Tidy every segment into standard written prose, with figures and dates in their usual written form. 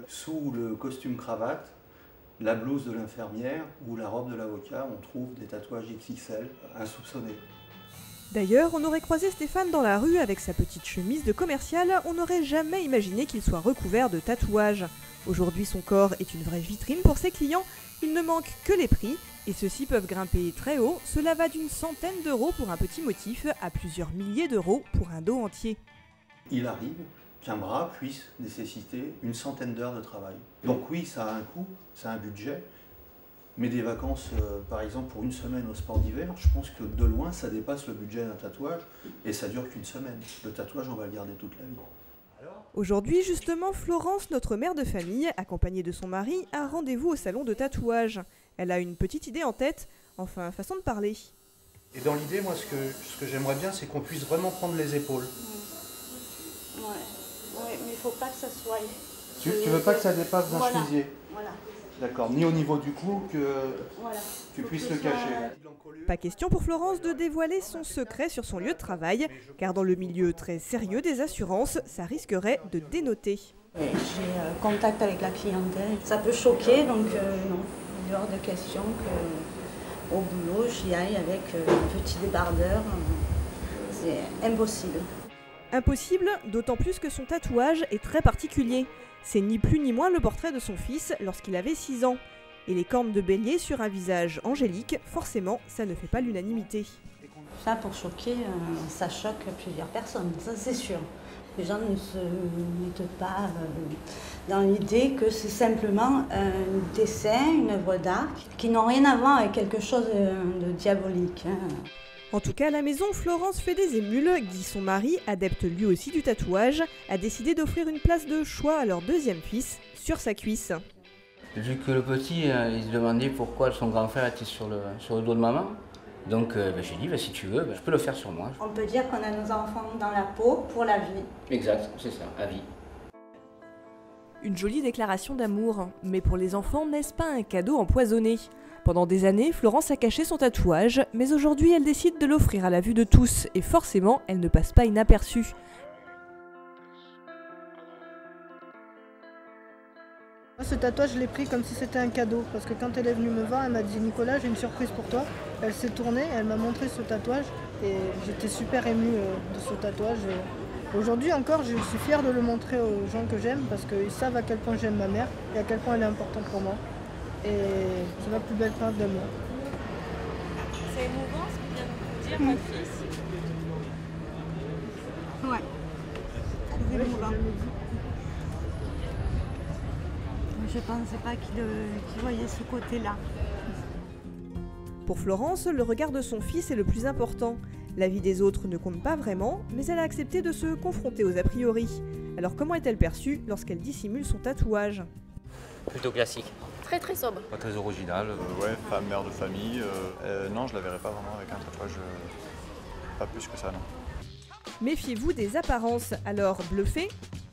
Sous le costume cravate, la blouse de l'infirmière ou la robe de l'avocat, on trouve des tatouages XXL insoupçonnés. D'ailleurs, on aurait croisé Stéphane dans la rue avec sa petite chemise de commercial, on n'aurait jamais imaginé qu'il soit recouvert de tatouages. Aujourd'hui, son corps est une vraie vitrine pour ses clients, il ne manque que les prix, et ceux-ci peuvent grimper très haut, cela va d'une centaine d'euros pour un petit motif à plusieurs milliers d'euros pour un dos entier. Il arrive qu'un bras puisse nécessiter une centaine d'heures de travail. Donc oui, ça a un coût, ça a un budget, mais des vacances, par exemple pour une semaine au sport d'hiver, je pense que de loin ça dépasse le budget d'un tatouage et ça dure qu'une semaine. Le tatouage, on va le garder toute la vie. Aujourd'hui, justement, Florence, notre mère de famille, accompagnée de son mari, a rendez-vous au salon de tatouage. Elle a une petite idée en tête, enfin, façon de parler. Et dans l'idée, moi, ce que j'aimerais bien, c'est qu'on puisse vraiment prendre les épaules. Ouais, mais il ne faut pas que ça soit... Tu veux pas que ça dépasse d'un chemisier? Voilà. D'accord, ni au niveau du cou que Voilà. tu puisses le cacher. Pas question pour Florence de dévoiler son secret sur son lieu de travail, car dans le milieu très sérieux des assurances, ça risquerait de dénoter. J'ai contact avec la clientèle. Ça peut choquer, donc non, il est hors de question qu'au boulot, j'y aille avec un petit débardeur. C'est impossible. Impossible, d'autant plus que son tatouage est très particulier. C'est ni plus ni moins le portrait de son fils lorsqu'il avait 6 ans. Et les cornes de bélier sur un visage angélique, forcément, ça ne fait pas l'unanimité. Ça, pour choquer, ça choque plusieurs personnes, ça c'est sûr. Les gens ne se mettent pas dans l'idée que c'est simplement un dessin, une œuvre d'art, qui n'ont rien à voir avec quelque chose de diabolique. En tout cas, à la maison, Florence fait des émules. Guy, son mari, adepte lui aussi du tatouage, a décidé d'offrir une place de choix à leur deuxième fils sur sa cuisse. Vu que le petit, il se demandait pourquoi son grand frère était sur le dos de maman, donc j'ai dit, si tu veux, je peux le faire sur moi. On peut dire qu'on a nos enfants dans la peau pour la vie. Exact, c'est ça, à vie. Une jolie déclaration d'amour, mais pour les enfants, n'est-ce pas un cadeau empoisonné ? Pendant des années, Florence a caché son tatouage, mais aujourd'hui elle décide de l'offrir à la vue de tous, et forcément, elle ne passe pas inaperçue. Ce tatouage, je l'ai pris comme si c'était un cadeau, parce que quand elle est venue me voir, elle m'a dit « Nicolas, j'ai une surprise pour toi ». Elle s'est tournée, elle m'a montré ce tatouage, et j'étais super émue de ce tatouage. Aujourd'hui encore, je suis fière de le montrer aux gens que j'aime, parce qu'ils savent à quel point j'aime ma mère, et à quel point elle est importante pour moi. Et c'est ma plus belle preuve d'amour. C'est émouvant ce que vient de dire votre fils. Ouais, c'est émouvant. Je ne pensais pas qu'il voyait ce côté-là. Pour Florence, le regard de son fils est le plus important. La vie des autres ne compte pas vraiment, mais elle a accepté de se confronter aux a priori. Alors comment est-elle perçue lorsqu'elle dissimule son tatouage ? Plutôt classique. Très très sobre. Pas très original. Ouais, femme, mère de famille. Non, je la verrais pas vraiment avec un tatouage. Pas plus que ça, non. Méfiez-vous des apparences, alors bluffez.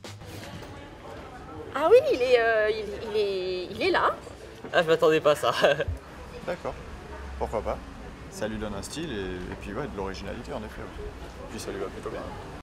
Ah oui, il est là. Ah, je m'attendais pas à ça. D'accord, pourquoi pas. Ça lui donne un style et puis ouais, de l'originalité en effet. Ouais. Puis ça lui va plutôt bien.